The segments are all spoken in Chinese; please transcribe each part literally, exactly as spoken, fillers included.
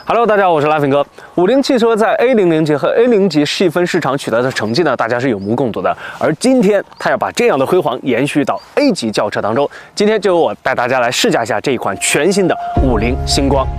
Hello， 大家好，我是拉菲哥。五菱汽车在 A 零零 级和 A 零 级细分市场取得的成绩呢，大家是有目共睹的。而今天，它要把这样的辉煌延续到 A 级轿车当中。今天就由我带大家来试驾一下这一款全新的五菱星光。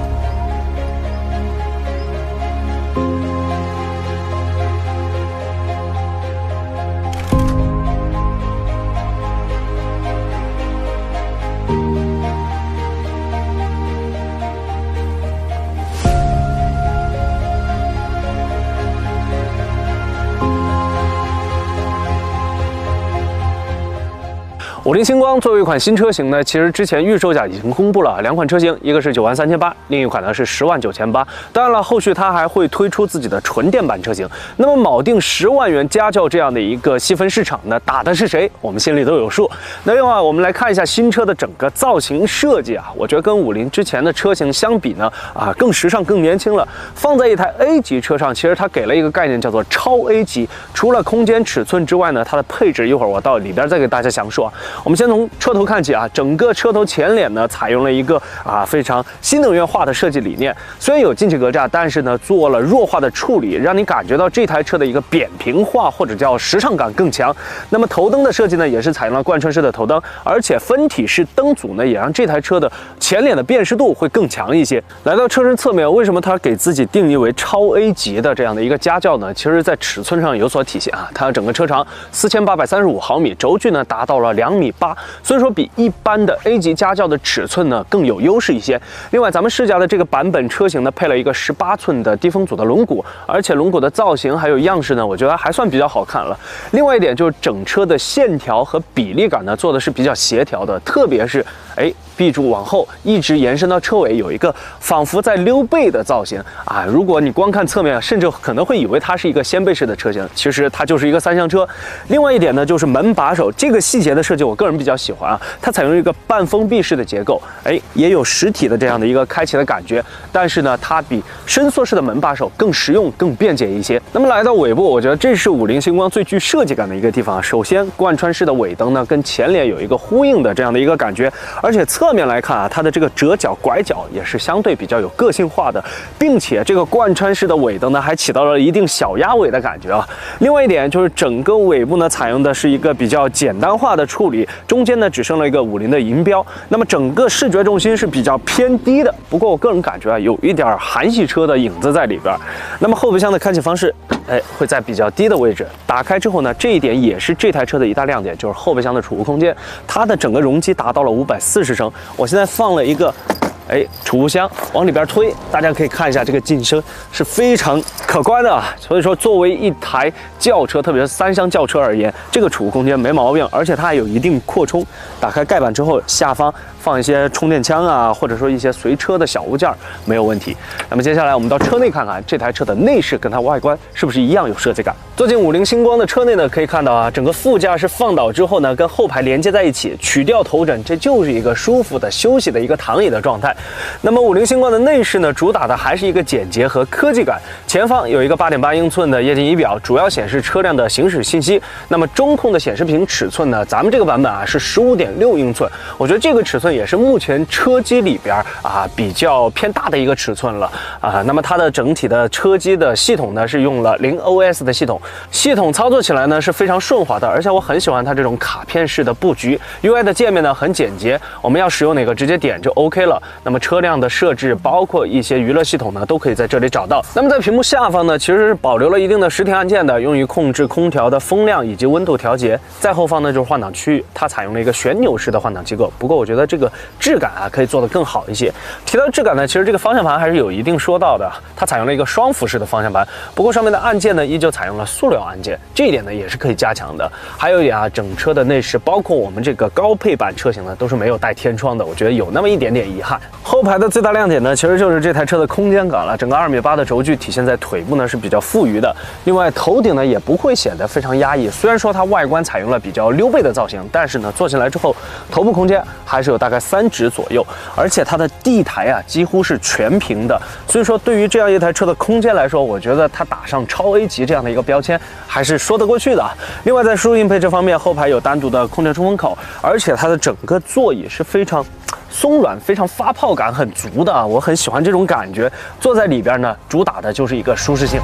五菱星光作为一款新车型呢，其实之前预售价已经公布了两款车型，一个是九万三千八，另一款呢是十万九千八。当然了，后续它还会推出自己的纯电版车型。那么铆定十万元家轿这样的一个细分市场呢，打的是谁？我们心里都有数。那另外我们来看一下新车的整个造型设计啊，我觉得跟五菱之前的车型相比呢，啊更时尚、更年轻了。放在一台 A 级车上，其实它给了一个概念叫做超 A 级。除了空间尺寸之外呢，它的配置一会儿我到里边再给大家详述啊。 我们先从车头看起啊，整个车头前脸呢采用了一个啊非常新能源化的设计理念。虽然有进气格栅，但是呢做了弱化的处理，让你感觉到这台车的一个扁平化或者叫时尚感更强。那么头灯的设计呢，也是采用了贯穿式的头灯，而且分体式灯组呢，也让这台车的前脸的辨识度会更强一些。来到车身侧面，为什么它给自己定义为超 A 级的这样的一个家轿呢？其实，在尺寸上有所体现啊，它整个车长四千八百三十五毫米，轴距呢达到了两米八。 所以说，比一般的 A 级家轿的尺寸呢更有优势一些。另外，咱们试驾的这个版本车型呢，配了一个十八寸的低风阻的轮毂，而且轮毂的造型还有样式呢，我觉得还算比较好看了。另外一点就是整车的线条和比例感呢，做的是比较协调的，特别是哎。 B 柱往后一直延伸到车尾，有一个仿佛在溜背的造型啊！如果你光看侧面，甚至可能会以为它是一个掀背式的车型，其实它就是一个三厢车。另外一点呢，就是门把手这个细节的设计，我个人比较喜欢啊。它采用一个半封闭式的结构，哎，也有实体的这样的一个开启的感觉，但是呢，它比伸缩式的门把手更实用、更便捷一些。那么来到尾部，我觉得这是五菱星光最具设计感的一个地方。首先，贯穿式的尾灯呢，跟前脸有一个呼应的这样的一个感觉，而且侧 侧面来看啊，它的这个折角、拐角也是相对比较有个性化的，并且这个贯穿式的尾灯呢，还起到了一定小鸭尾的感觉啊。另外一点就是整个尾部呢，采用的是一个比较简单化的处理，中间呢只剩了一个五菱的银标。那么整个视觉重心是比较偏低的，不过我个人感觉啊，有一点韩系车的影子在里边。那么后备箱的开启方式，哎，会在比较低的位置。打开之后呢，这一点也是这台车的一大亮点，就是后备箱的储物空间，它的整个容积达到了五百四十升。 我现在放了一个，哎，储物箱往里边推，大家可以看一下这个进升是非常可观的啊。所以说，作为一台轿车，特别是三厢轿车而言，这个储物空间没毛病，而且它还有一定扩充。打开盖板之后，下方放一些充电枪啊，或者说一些随车的小物件，没有问题。那么接下来我们到车内看看这台车的内饰跟它外观是不是一样有设计感。坐进五菱星光的车内呢，可以看到啊，整个副驾是放倒之后呢，跟后排连接在一起，取掉头枕，这就是一个舒服的休息的一个躺椅的状态。那么五菱星光的内饰呢，主打的还是一个简洁和科技感。前方有一个 八点八英寸的液晶仪表，主要显示车辆的行驶信息。那么中控的显示屏尺寸呢，咱们这个版本啊是十五点六英寸，我觉得这个尺寸也是目前车机里边啊比较偏大的一个尺寸了啊。那么它的整体的车机的系统呢是用了零 O S 的系统，系统操作起来呢是非常顺滑的，而且我很喜欢它这种卡片式的布局。U I 的界面呢很简洁，我们要使用哪个直接点就 OK 了。那么车辆的设置，包括一些娱乐系统呢，都可以在这里找到。那么在屏幕下方呢，其实是保留了一定的实体按键的，用于控制空调的风量以及温度调节。在后方呢就是换挡区域，它采用了一个旋钮式的换挡机构，不过我觉得这个质感啊可以做得更好一些。提到质感呢，其实这个方向盘还是有一定说到的，它采用了一个双幅式的方向盘，不过上面的按键呢依旧采用了塑料按键，这一点呢也是可以加强的。还有一点啊，整车的内饰，包括我们这个高配版车型呢，都是没有带天窗的，我觉得有那么一点点遗憾。后排的最大亮点呢，其实就是这台车的空间感了。整个二米八的轴距体现在腿部呢是比较富裕的，另外头顶呢也不会显得非常压抑。虽然说它外观采用了比较溜背的造型，但是呢坐进来之后，头部空间还是有大概三指左右，而且它的地台啊几乎是全平的，所以说对于这样一台车的空间来说，我觉得它打上超 A 级这样的一个标签还是说得过去的。另外在输入硬配置方面，后排有单独的空调出风口，而且它的整个座椅是非常松软、非常发泡感很足的，我很喜欢这种感觉。坐在里边呢，主打的就是一个舒适性。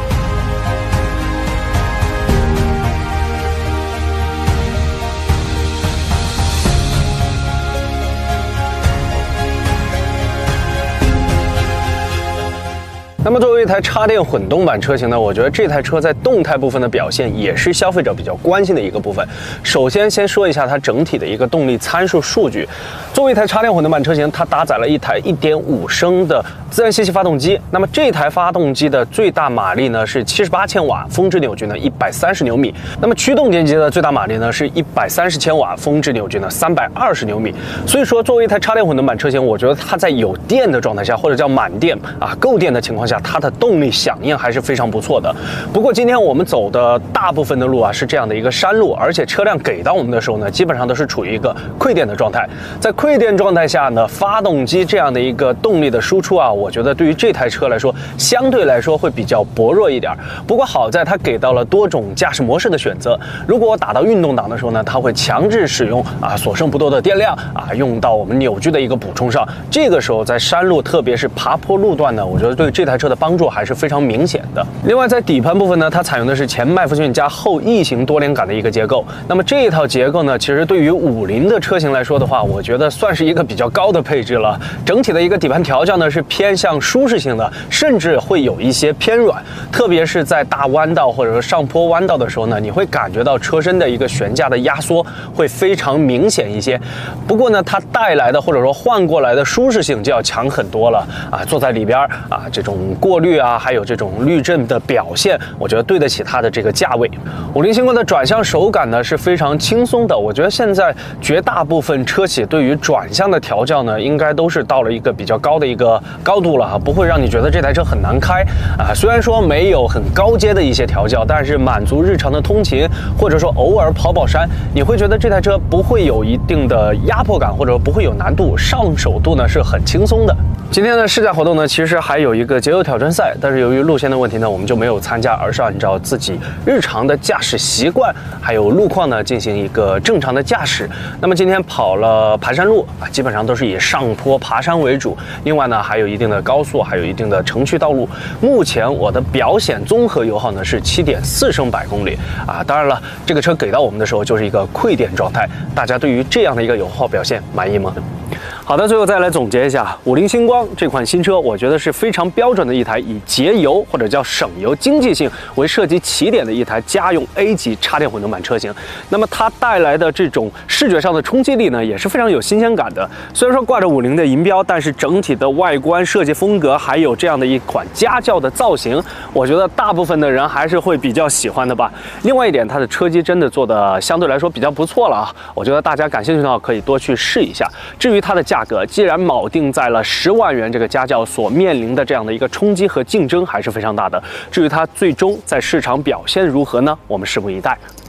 那么作为一台插电混动版车型呢，我觉得这台车在动态部分的表现也是消费者比较关心的一个部分。首先先说一下它整体的一个动力参数数据。作为一台插电混动版车型，它搭载了一台 一点五 升的自然吸气发动机。那么这台发动机的最大马力呢是七十八千瓦，峰值扭矩呢一百三十牛米。那么驱动电机的最大马力呢是一百三十千瓦，峰值扭矩呢三百二十牛米。所以说，作为一台插电混动版车型，我觉得它在有电的状态下，或者叫满电啊够电的情况下，它的动力响应还是非常不错的。不过今天我们走的大部分的路啊是这样的一个山路，而且车辆给到我们的时候呢，基本上都是处于一个馈电的状态。在馈电状态下呢，发动机这样的一个动力的输出啊，我觉得对于这台车来说，相对来说会比较薄弱一点。不过好在它给到了多种驾驶模式的选择。如果我打到运动档的时候呢，它会强制使用啊所剩不多的电量啊，用到我们扭矩的一个补充上。这个时候在山路，特别是爬坡路段呢，我觉得对这台车的帮助还是非常明显的。另外在底盘部分呢，它采用的是前麦弗逊加后异形多连杆的一个结构。那么这一套结构呢，其实对于五菱的车型来说的话，我觉得算是一个比较高的配置了。整体的一个底盘调教呢是偏向舒适性的，甚至会有一些偏软。特别是在大弯道或者说上坡弯道的时候呢，你会感觉到车身的一个悬架的压缩会非常明显一些。不过呢，它带来的或者说换过来的舒适性就要强很多了啊！坐在里边啊，这种过滤啊，还有这种滤震的表现，我觉得对得起它的这个价位。五菱星光的转向手感呢是非常轻松的，我觉得现在绝大部分车企对于转向的调教呢，应该都是到了一个比较高的一个高度了，不会让你觉得这台车很难开啊。虽然说没有很高阶的一些调教，但是满足日常的通勤，或者说偶尔跑跑山，你会觉得这台车不会有一定的压迫感，或者不会有难度，上手度呢是很轻松的。今天的试驾活动呢，其实还有一个节油挑战赛，但是由于路线的问题呢，我们就没有参加，而是按照自己日常的驾驶习惯还有路况呢进行一个正常的驾驶。那么今天跑了盘山路啊，基本上都是以上坡爬山为主，另外呢还有一定的高速，还有一定的城区道路。目前我的表显综合油耗呢是 七点四 升百公里啊，当然了，这个车给到我们的时候就是一个馈电状态，大家对于这样的一个油耗表现满意吗？好的，最后再来总结一下，五菱星光这款新车，我觉得是非常标准的一台以节油或者叫省油经济性为设计起点的一台家用 A 级插电混动版车型。那么它带来的这种视觉上的冲击力呢，也是非常有新鲜感的。虽然说挂着五菱的银标，但是整体的外观设计风格，还有这样的一款家轿的造型，我觉得大部分的人还是会比较喜欢的吧。另外一点，它的车机真的做的相对来说比较不错了啊，我觉得大家感兴趣的话可以多去试一下。至于它的价格，既然锚定在了十万元，这个家轿所面临的这样的一个冲击和竞争还是非常大的。至于它最终在市场表现如何呢？我们拭目以待。